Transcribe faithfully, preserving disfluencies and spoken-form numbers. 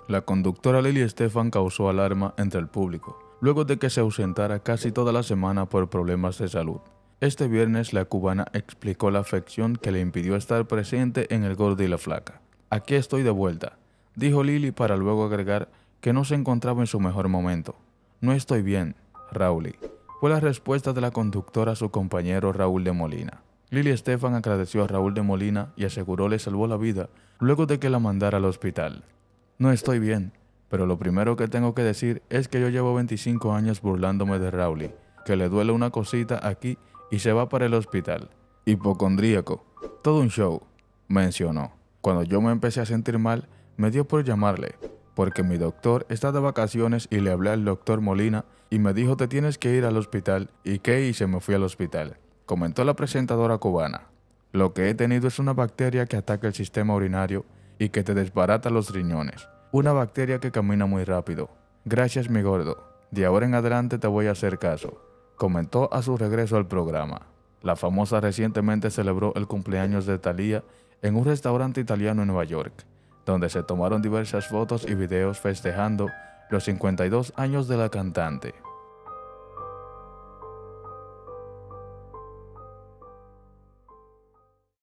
La conductora Lily Estefan causó alarma entre el público, luego de que se ausentara casi toda la semana por problemas de salud. Este viernes la cubana explicó la afección que le impidió estar presente en El Gordo y la Flaca. «Aquí estoy de vuelta», dijo Lily para luego agregar que no se encontraba en su mejor momento. «No estoy bien, Rauly», fue la respuesta de la conductora a su compañero Raúl de Molina. Lily Estefan agradeció a Raúl de Molina y aseguró le salvó la vida luego de que la mandara al hospital. «No estoy bien, pero lo primero que tengo que decir es que yo llevo veinticinco años burlándome de Rauly, que le duele una cosita aquí y se va para el hospital. Hipocondríaco, todo un show», mencionó. «Cuando yo me empecé a sentir mal, me dio por llamarle, porque mi doctor está de vacaciones y le hablé al doctor Molina y me dijo te tienes que ir al hospital y qué hice, me fui al hospital», comentó la presentadora cubana. «Lo que he tenido es una bacteria que ataca el sistema urinario y que te desbarata los riñones. Una bacteria que camina muy rápido. Gracias, mi gordo. De ahora en adelante te voy a hacer caso», comentó a su regreso al programa. La famosa recientemente celebró el cumpleaños de Thalía en un restaurante italiano en Nueva York, donde se tomaron diversas fotos y videos festejando los cincuenta y dos años de la cantante.